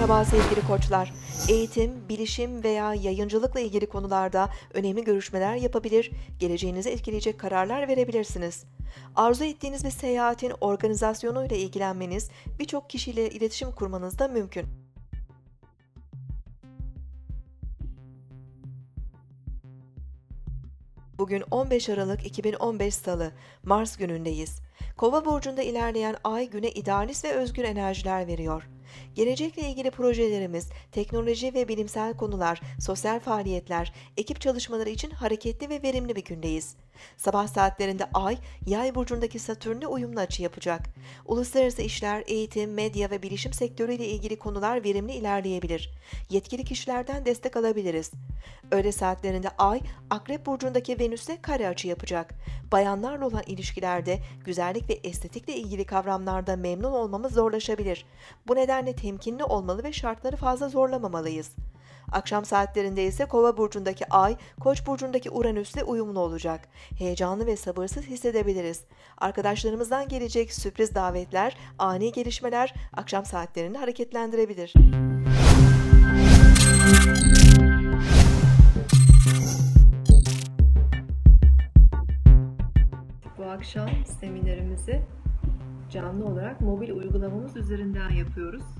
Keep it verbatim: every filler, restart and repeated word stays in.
Merhaba sevgili koçlar. Eğitim, bilişim veya yayıncılıkla ilgili konularda önemli görüşmeler yapabilir, geleceğinizi etkileyecek kararlar verebilirsiniz. Arzu ettiğiniz bir seyahatin organizasyonuyla ilgilenmeniz, birçok kişiyle iletişim kurmanız da mümkün. Bugün on beş Aralık iki bin on beş Salı, Mars günündeyiz. Kova burcunda ilerleyen ay güne idealist ve özgür enerjiler veriyor. Gelecekle ilgili projelerimiz, teknoloji ve bilimsel konular, sosyal faaliyetler, ekip çalışmaları için hareketli ve verimli bir gündeyiz. Sabah saatlerinde ay, yay burcundaki Satürn'le uyumlu açı yapacak. Uluslararası işler, eğitim, medya ve bilişim sektörüyle ilgili konular verimli ilerleyebilir. Yetkili kişilerden destek alabiliriz. Öğle saatlerinde ay, Akrep burcundaki Venüs'le kare açı yapacak. Bayanlarla olan ilişkilerde güzellik ve estetikle ilgili kavramlarda memnun olmamız zorlaşabilir. Bu nedenle temkinli olmalı ve şartları fazla zorlamamalıyız. Akşam saatlerinde ise Kova burcundaki ay, Koç burcundaki Uranüs'le uyumlu olacak. Heyecanlı ve sabırsız hissedebiliriz. Arkadaşlarımızdan gelecek sürpriz davetler, ani gelişmeler akşam saatlerini hareketlendirebilir. Bu akşam seminerimizi canlı olarak mobil uygulamamız üzerinden yapıyoruz.